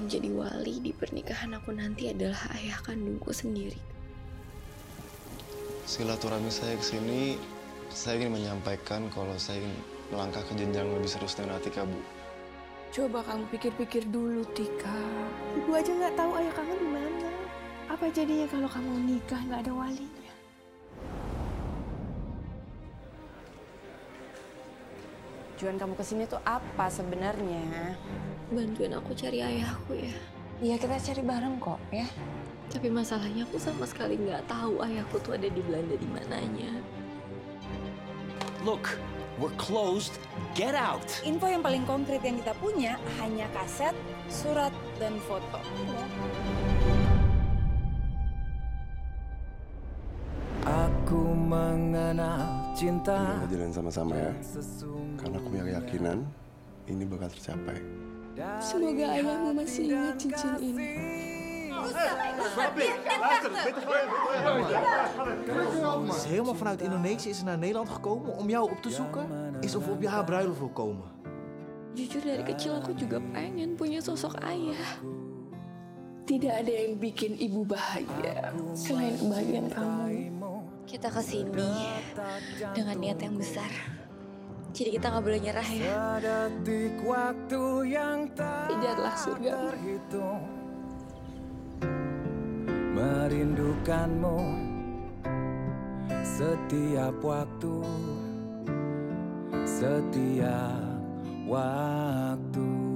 jadi wali di pernikahan aku nanti adalah ayah kandungku sendiri. Silaturahmi saya ke sini, saya ingin menyampaikan kalau saya ingin melangkah ke jenjang lebih serius dengan Atika, Bu. Coba kamu pikir-pikir dulu, Tika. Ibu aja nggak tahu ayah kamu di mana. Apa jadinya kalau kamu nikah nggak ada walinya? Tujuan kamu kesini tuh apa sebenarnya? Bantuin aku cari ayahku ya. Iya, kita cari bareng kok ya. Tapi masalahnya aku sama sekali nggak tahu ayahku tuh ada di Belanda di mananya. Look, we're closed. Get out. Info yang paling konkret yang kita punya hanya kaset, surat, dan foto. Aku mengenal cinta. Kita jalan sama-sama ya, karena aku punya keyakinan ini bakal tercapai. Semoga ayahmu masih ingat cincin ini. Ze is helemaal vanuit Indonesië is ze naar Nederland gekomen om jou op te zoeken. Is of op je haar bruiloft wil komen. Jujur dari kecil aku juga pengen punya sosok ayah. Tidak ada yang bikin ibu bahagia selain kebahagiaan kamu. Kita kesini dengan niat yang besar. Jadi kita nggak boleh nyerah ya. Kejarlah surga. Merindukanmu setiap waktu, setiap waktu.